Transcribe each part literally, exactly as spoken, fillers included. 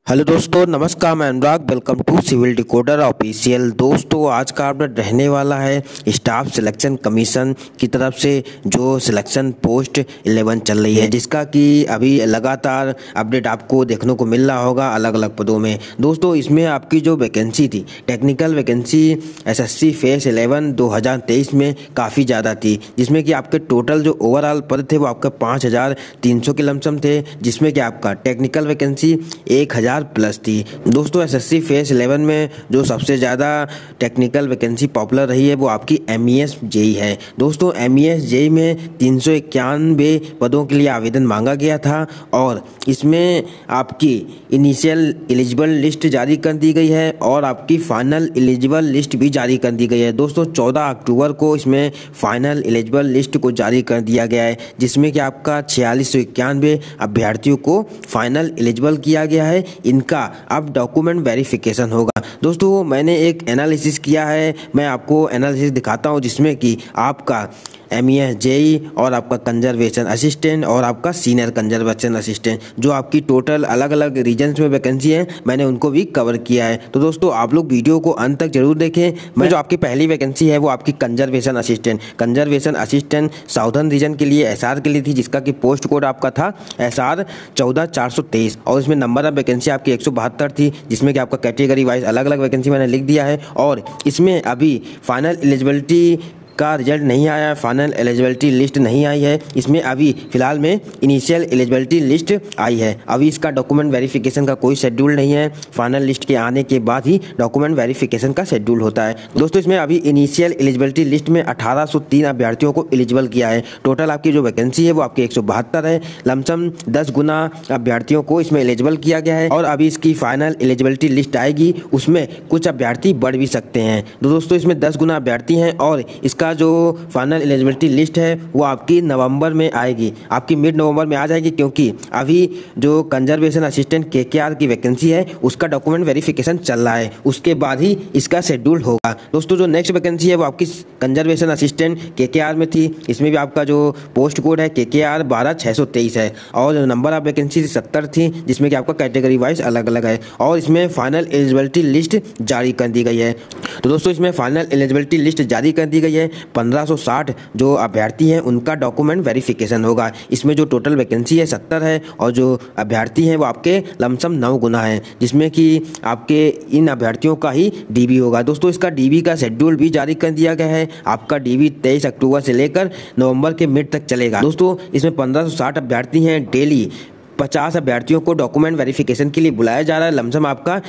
Hello दोस्तों, नमस्कार। मैं Anurag. Welcome to Civil Decoder Official. दोस्तों, आज का अपडेट रहने वाला है स्टाफ सिलेक्शन कमीशन की तरफ से जो सिलेक्शन पोस्ट इलेवन चल रही है, जिसका कि अभी लगातार अपडेट आपको देखने को मिल रहा होगा अलग अलग पदों में। दोस्तों, इसमें आपकी जो वैकेंसी थी, technical vacancy SSC phase eleven दो हज़ार तेईस में काफ़ी ज़्यादा थी, जिसमें कि आपके टोटल जो ओवरऑल पद थे वो आपके पाँच हज़ार तीन सौ के लमसम थे, जिसमें कि आपका टेक्निकल वैकेंसी एक हज़ार प्लस थी। दोस्तों, एसएससी फेस इलेवन में जो सबसे ज़्यादा टेक्निकल वैकेंसी पॉपुलर रही है वो आपकी एमईएस जेई है। दोस्तों, एमईएस जेई में तीन सौ इक्यानवे पदों के लिए आवेदन मांगा गया था और इसमें आपकी इनिशियल एलिजिबल लिस्ट जारी कर दी गई है और आपकी फाइनल एलिजिबल लिस्ट भी जारी कर दी गई है। दोस्तों, चौदह अक्टूबर को इसमें फाइनल एलिजिबल लिस्ट को जारी कर दिया गया है, जिसमें कि आपका छियालीस सौ इक्यानवे अभ्यर्थियों को फाइनल एलिजिबल किया गया है। इनका अब डॉक्यूमेंट वेरिफिकेशन होगा। दोस्तों, मैंने एक एनालिसिस किया है, मैं आपको एनालिसिस दिखाता हूं, जिसमें कि आपका एमईएस जेई और आपका कंजर्वेशन असिस्टेंट और आपका सीनियर कंजर्वेशन असिस्टेंट जो आपकी टोटल अलग अलग रीजन्स में वैकेंसी है, मैंने उनको भी कवर किया है। तो दोस्तों, आप लोग वीडियो को अंत तक जरूर देखें। मैं जो आपकी पहली वैकेंसी है वो आपकी conservation assistant conservation assistant southern region के लिए एसआर के लिए थी, जिसका कि पोस्ट कोड आपका था एस आर चौदह चार सौ तेईस और इसमें नंबर ऑफ वैकेंसी आपकी एक सौ बहत्तर थी, जिसमें कि आपका कैटेगरी वाइज अलग अलग वैकेंसी मैंने लिख दिया है। और इसमें अभी फाइनल एलिजिबिलिटी का रिजल्ट नहीं आया है, फाइनल एलिजिबिलिटी लिस्ट नहीं आई है। इसमें अभी फिलहाल में इनिशियल एलिजिबिलिटी लिस्ट आई है। अभी इसका डॉक्यूमेंट वेरिफिकेशन का कोई शेड्यूल नहीं है। फाइनल लिस्ट के आने के बाद ही डॉक्यूमेंट वेरिफिकेशन का शेड्यूल होता है। दोस्तों, इसमें अभी इनिशियल एलिजिबिलिटी लिस्ट में अठारह सौ तीन अभ्यर्थियों को एलिजिबल किया है। टोटल आपकी जो वैकेंसी है वो आपकी एक सौ बहत्तर है। लमसम दस गुना अभ्यर्थियों को इसमें एलिजिबल किया गया है और अभी इसकी फाइनल एलिजिबिलिटी लिस्ट आएगी, उसमें कुछ अभ्यर्थी बढ़ भी सकते हैं। तो दोस्तों, इसमें दस गुना अभ्यर्थी हैं और इसका जो फाइनल एलिजिबिलिटी लिस्ट है वो आपकी नवंबर में आएगी, आपकी मिड नवंबर में आ जाएगी, क्योंकि अभी जो कंजर्वेशन असिस्टेंट केकेआर की वैकेंसी है उसका डॉक्यूमेंट वेरिफिकेशन चल रहा है, उसके बाद ही इसका शेड्यूल होगा। दोस्तों, जो नेक्स्ट वैकेंसी है वो आपकी कंजर्वेशन असिस्टेंट केकेआर में थी। इसमें भी आपका जो पोस्ट कोड है केकेआर बारह छः सौ तेईस है और जो नंबर ऑफ वैकेंसी सत्तर थी, जिसमें कि आपका कैटेगरी वाइज अलग अलग है और इसमें फाइनल एलिजिबिलिटी लिस्ट जारी कर दी गई है। तो दोस्तों, इसमें फाइनल एलिजिबिलिटी लिस्ट जारी कर दी गई है। पंद्रह सौ साठ जो अभ्यर्थी हैं उनका डॉक्यूमेंट वेरिफिकेशन होगा। इसमें जो टोटल वैकेंसी है सत्तर है और जो अभ्यर्थी हैं वो आपके लमसम नौ गुना है, जिसमें कि आपके इन अभ्यर्थियों का ही डीबी होगा। दोस्तों, इसका डीबी का शेड्यूल भी जारी कर दिया गया है। आपका डीबी तेईस अक्टूबर से लेकर नवंबर के मिड तक चलेगा। दोस्तों, इसमें पंद्रह सौ साठ अभ्यर्थी हैं। डेली पचास अभ्यर्थियों को डॉक्यूमेंट वेरिफिकेशन के लिए बुलाया जा रहा है। लमसम आपका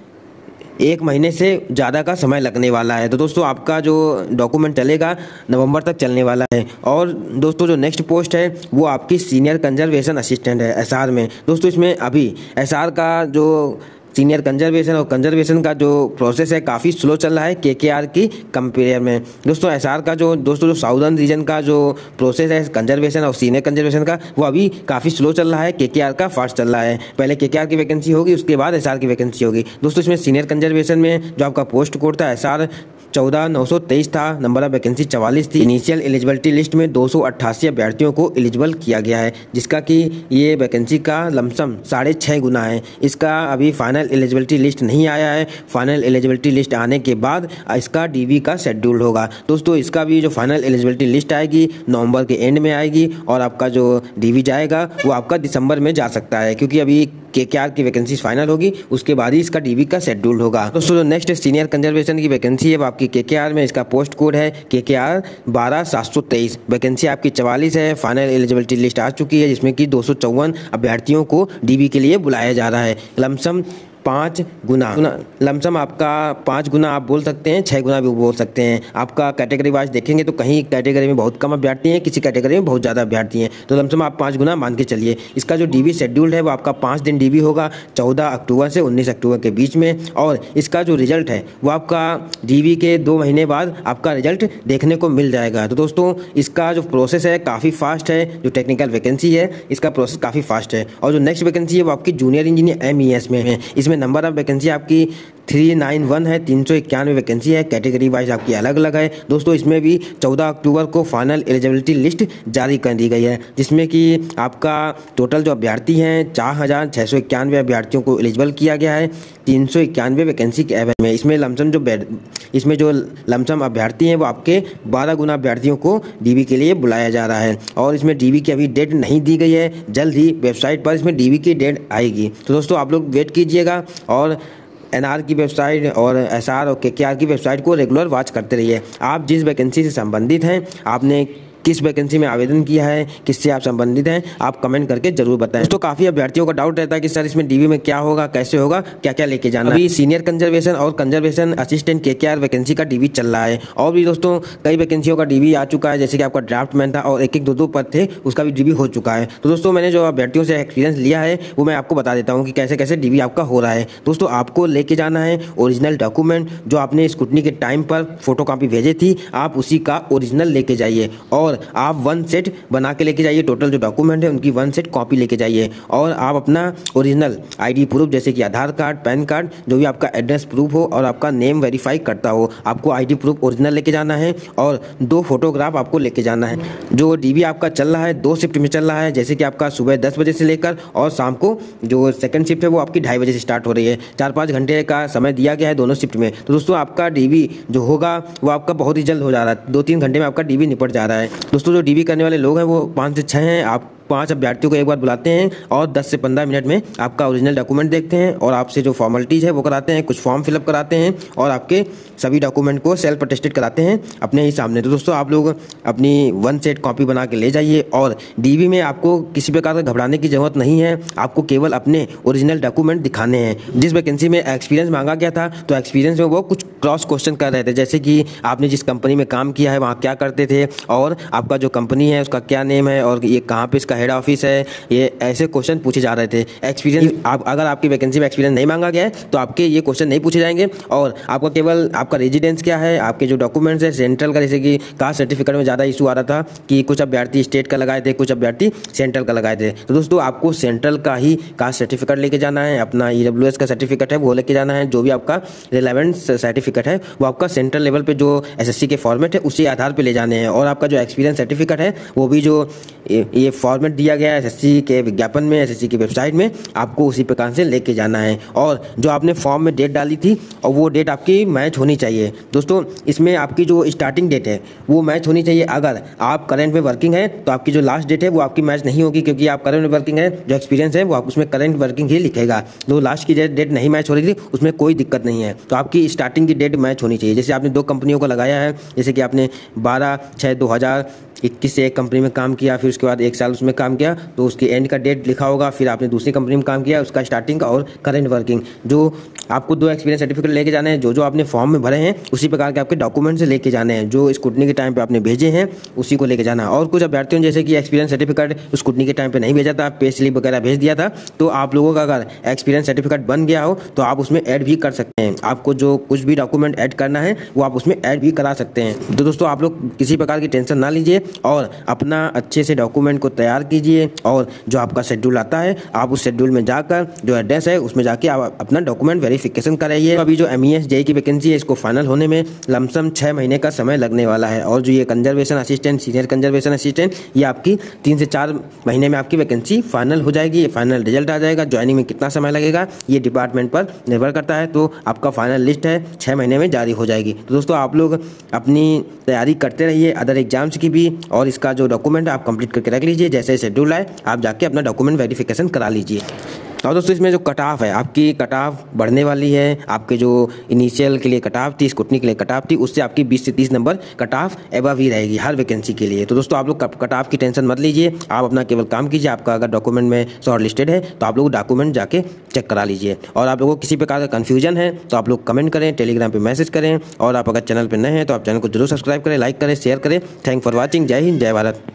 एक महीने से ज़्यादा का समय लगने वाला है। तो दोस्तों, आपका जो डॉक्यूमेंट चलेगा नवंबर तक चलने वाला है। और दोस्तों, जो नेक्स्ट पोस्ट है वो आपकी सीनियर कंजर्वेशन असिस्टेंट है एसआर में। दोस्तों, इसमें अभी एसआर का जो सीनियर कंजर्वेशन और कंजर्वेशन का जो प्रोसेस है काफ़ी स्लो चल रहा है केकेआर की कंपेयर में। दोस्तों, एसआर का जो दोस्तों जो साउदर्न रीजन का जो प्रोसेस है कंजर्वेशन और सीनियर कंजर्वेशन का, वो अभी काफ़ी स्लो चल रहा है। केकेआर का फास्ट चल रहा है। पहले केकेआर की वैकेंसी होगी, उसके बाद एसआर की वैकेंसी होगी। दोस्तों, इसमें सीनियर कंजर्वेशन में जो आपका पोस्ट कोड था एसआर चौदह नौ सौ तेईस था, नंबर ऑफ वैकेंसी चवालीस थी। इनिशियल एलिजिबिलिटी लिस्ट में दो सौ अट्ठासी अभ्यर्थियों को एलिजिबल किया गया है, जिसका कि ये वैकेंसी का लमसम साढ़े छः गुना है। इसका अभी फाइनल एलिजिबिलिटी लिस्ट नहीं आया है। फाइनल एलिजिबिलिटी लिस्ट आने के बाद इसका डीवी का शेड्यूल होगा। दोस्तों, इसका भी जो फाइनल एलिजिबिलिटी लिस्ट आएगी नवंबर के एंड में आएगी और आपका जो डीवी जाएगा वो आपका दिसंबर में जा सकता है, क्योंकि अभी केकेआर की वैकेंसी फाइनल होगी, उसके बाद ही इसका डीवी का शेड्यूल होगा। दोस्तों, जो नेक्स्ट सीनियर कंजर्वेशन की वैकेंसी है वो आपकी केकेआर में, इसका पोस्ट कोड है केकेआर बारह सात सौ तेईस। वैकेंसी आपकी चवालीस है। फाइनल एलिजिबिलिटी लिस्ट आ चुकी है, जिसमें कि दो सौ चौवन अभ्यर्थियों को डीवी के लिए बुलाया जा रहा है। लमसम पाँच गुना लमसम आपका पाँच गुना आप बोल सकते हैं, छः गुना भी बोल सकते हैं। आपका कैटेगरी वाइज देखेंगे तो कहीं कैटेगरी में बहुत कम अभ्यर्थी हैं, किसी कैटेगरी में बहुत ज़्यादा अभ्यर्थी हैं। तो लमसम आप पाँच गुना मान के चलिए। इसका जो डीवी शेड्यूल है वो आपका पाँच दिन डीवी होगा, चौदह अक्टूबर से उन्नीस अक्टूबर के बीच में। और इसका जो रिजल्ट है वो आपका डीवी के दो महीने बाद आपका रिजल्ट देखने को मिल जाएगा। तो दोस्तों, इसका जो प्रोसेस है काफ़ी फास्ट है। जो टेक्निकल वैकेंसी है इसका प्रोसेस काफ़ी फास्ट है। और जो नेक्स्ट वैकेंसी है वो आपकी junior engineer M E S में है। इसमें नंबर ऑफ वैकेंसी आपकी थ्री नाइन वन है, तीन सौ इक्यानवे वैकेंसी है। कैटेगरी वाइज आपकी अलग अलग है दोस्तों। इसमें भी चौदह अक्टूबर को फाइनल एलिजिबिलिटी लिस्ट जारी कर दी गई है, जिसमें कि आपका टोटल जो अभ्यर्थी हैं चार हज़ार छः सौ इक्यानवे अभ्यर्थियों को एलिजिबल किया गया है तीन सौ इक्यानवे वैकेंसी के एवज में। इसमें लमसम जो इसमें जो लमसम अभ्यर्थी हैं वो आपके बारह गुना अभ्यर्थियों को डीबी के लिए बुलाया जा रहा है, और इसमें डीबी की अभी डेट नहीं दी गई है। जल्द ही वेबसाइट पर इसमें डीबी की डेट आएगी। तो दोस्तों आप लोग वेट कीजिएगा और एनआर की वेबसाइट और एसआर और केकेआर की वेबसाइट को रेगुलर वॉच करते रहिए। आप जिस वैकेंसी से संबंधित हैं, आपने किस वैकेंसी में आवेदन किया है, किससे आप संबंधित हैं, आप कमेंट करके जरूर बताएं। दोस्तों काफ़ी अभ्यर्थियों का डाउट रहता है कि सर इसमें डीबी में क्या होगा, कैसे होगा, क्या क्या लेके जाना। अभी सीनियर कंजर्वेशन और कंजर्वेशन असिस्टेंट केकेआर वैकेंसी का डीबी चल रहा है, और भी दोस्तों कई वैकेंसियों का डीबी आ चुका है, जैसे कि आपका ड्राफ्टमैन था और एक एक दो दो पद थे, उसका भी डीबी हो चुका है। तो दोस्तों मैंने जो अभ्यर्थियों से एक्सपीरियंस लिया है वो मैं आपको बता देता हूँ कि कैसे कैसे डीबी आपका हो रहा है। दोस्तों आपको लेके जाना है ओरिजिनल डॉक्यूमेंट जो आपने स्क्रूटनी के टाइम पर फोटो कॉपी भेजी थी, आप उसी का ओरिजिनल लेके जाइए, और आप वन सेट बना के लेके जाइए। टोटल जो डॉक्यूमेंट है उनकी वन सेट कॉपी लेके जाइए, और आप अपना ओरिजिनल आईडी प्रूफ जैसे कि आधार कार्ड, पैन कार्ड, जो भी आपका एड्रेस प्रूफ हो और आपका नेम वेरीफाई करता हो, आपको आईडी प्रूफ ओरिजिनल लेके जाना है, और दो फोटोग्राफ आपको लेके जाना है। जो डीबी आपका चल रहा है दो शिफ्ट में चल रहा है, जैसे कि आपका सुबह दस बजे से लेकर और शाम को जो सेकंड शिफ्ट है वो आपकी ढाई बजे से स्टार्ट हो रही है। चार पाँच घंटे का समय दिया गया है दोनों शिफ्ट में। तो दोस्तों आपका डीबी जो होगा वो आपका बहुत ही जल्द हो जा रहा है, दो तीन घंटे में आपका डीबी निपट जा रहा है। दोस्तों जो डीबी करने वाले लोग हैं वो पाँच से छः हैं। आप पांच अभ्यर्थियों को एक बार बुलाते हैं और दस से पंद्रह मिनट में आपका ओरिजिनल डॉक्यूमेंट देखते हैं और आपसे जो फॉर्मेलिटीज़ है वो कराते हैं, कुछ फॉर्म फिलअप कराते हैं और आपके सभी डॉक्यूमेंट को सेल्फ अटेस्टेड कराते हैं अपने ही सामने। तो दोस्तों आप लोग अपनी वन सेट कॉपी बना के ले जाइए, और डीबी में आपको किसी प्रकार का घबराने की ज़रूरत नहीं है। आपको केवल अपने ओरिजिनल डॉक्यूमेंट दिखाने हैं। जिस वैकेंसी में एक्सपीरियंस मांगा गया था तो एक्सपीरियंस में वो कुछ क्रॉस क्वेश्चन कर रहे थे, जैसे कि आपने जिस कंपनी में काम किया है वहाँ क्या करते थे, और आपका जो कंपनी है उसका क्या नेम है, और ये कहाँ पे इसका हेड ऑफिस है। ये ऐसे क्वेश्चन पूछे जा रहे थे। एक्सपीरियंस आप अगर आपकी वैकेंसी में एक्सपीरियंस नहीं मांगा गया है तो आपके ये क्वेश्चन नहीं पूछे जाएंगे, और आपका केवल आपका रेजिडेंस क्या है, आपके जो डॉक्यूमेंट्स है सेंट्रल का, जैसे कि कास्ट सर्टिफिकेट में ज़्यादा इशू आ रहा था कि कुछ अभ्यर्थी स्टेट का लगाए थे, कुछ अभ्यर्थी सेंट्रल का लगाए थे। तो दोस्तों आपको सेंट्रल का ही कास्ट सर्टिफिकेट लेके जाना है, अपना ई डब्ल्यू एस का सर्टिफिकेट है वो लेके जाना है। जो भी आपका रिलेवेंट सर्टिफिकेट है वो आपका सेंट्रल लेवल पे जो एस एस सी के फॉर्मेट है उसी आधार पे ले जाने हैं, और आपका जो एक्सपीरियंस सर्टिफिकेट है वो भी जो ये फॉर्मेट दिया गया है एस एस सी के विज्ञापन में, एस एस सी की वेबसाइट में, आपको उसी प्रकार से लेके जाना है। और जो आपने फॉर्म में डेट डाली थी और वो डेट आपकी मैच होनी चाहिए। दोस्तों इसमें आपकी जो स्टार्टिंग डेट है वो मैच होनी चाहिए। अगर आप करंट में वर्किंग है तो आपकी जो लास्ट डेट है वो आपकी मैच नहीं होगी, क्योंकि आप करंट में वर्किंग है, जो एक्सपीरियंस है वो आप उसमें करंट वर्किंग ही लिखेगा। जो लास्ट की डेट नहीं मैच हो रही थी उसमें कोई दिक्कत नहीं है, तो आपकी स्टार्टिंग की डेट मैच होनी चाहिए। जैसे आपने दो कंपनियों को लगाया है, जैसे कि आपने बारह छः दो हज़ार इक्कीस से एक कंपनी में काम किया, फिर उसके बाद एक साल उसमें काम किया तो उसकी एंड का डेट लिखा होगा। फिर आपने दूसरी कंपनी में काम किया, उसका स्टार्टिंग का और करंट वर्किंग। जो आपको दो एक्सपीरियंस सर्टिफिकेट लेके जाने हैं, जो जो आपने फॉर्म में भरे हैं उसी प्रकार के आपके डॉक्यूमेंट्स लेके जाने हैं, जो स्क्रूटनी के टाइम पे आपने भेजे हैं उसी को लेके जाना है। और कुछ अभ्यर्थियों जैसे कि एक्सपीरियंस सर्टिफिकेट स्क्रूटनी के टाइम पे नहीं भेजा था, पे स्लिप वगैरह भेज दिया था, तो आप लोगों का अगर एक्सपीरियंस सर्टिफिकेट बन गया हो तो आप उसमें ऐड भी कर सकते हैं। आपको जो कुछ भी डॉक्यूमेंट ऐड करना है वो आप उसमें ऐड भी करा सकते हैं। तो दोस्तों आप लोग किसी प्रकार की टेंशन ना लीजिए और अपना अच्छे से डॉक्यूमेंट को तैयार कीजिए, और जो आपका शेड्यूल आता है आप उस शेड्यूल में जाकर जो एड्रेस है उसमें जाके आप अपना डॉक्यूमेंट वेरिफिकेशन कराइए। अभी जो एम ई एस जे ई की वैकेंसी है इसको फाइनल होने में लमसम छः महीने का समय लगने वाला है, और जो ये conservation assistant, senior conservation assistant, ये आपकी तीन से चार महीने में आपकी वैकेंसी फाइनल हो जाएगी। फाइनल रिजल्ट आ जाएगा। ज्वाइनिंग में कितना समय लगेगा ये डिपार्टमेंट पर निर्भर करता है, तो आपका फाइनल लिस्ट है छः महीने में जारी हो जाएगी। तो दोस्तों आप लोग अपनी तैयारी करते रहिए अदर एग्जाम्स की भी, और इसका जो डॉक्यूमेंट आप कंप्लीट करके रख लीजिए। जैसे शेड्यूल आए आप जाके अपना डॉक्यूमेंट वेरिफिकेशन करा लीजिए। और दोस्तों इसमें जो कट ऑफ है, आपकी कट ऑफ बढ़ने वाली है। आपके जो इनिशियल के लिए कट ऑफ थी, स्क्रूटनी के लिए कट ऑफ थी, उससे आपकी बीस से तीस नंबर कट ऑफ एबव ही रहेगी हर वैकेंसी के लिए। तो दोस्तों आप लोग कट ऑफ की टेंशन मत लीजिए, आप अपना केवल काम कीजिए। आपका अगर डॉक्यूमेंट में शॉर्ट लिस्टेड है तो आप लोग डॉक्यूमेंट जाके चेक करा लीजिए। और आप लोगों को किसी प्रकार का कन्फ्यूजन है तो आप लोग कमेंट करें, टेलीग्राम पर मैसेज करें, और आप अगर चैनल पर नए हैं तो आप चैनल को जरूर सब्सक्राइब करें, लाइक करें, शेयर करें। Thank for watching. जय हिंद, जय भारत।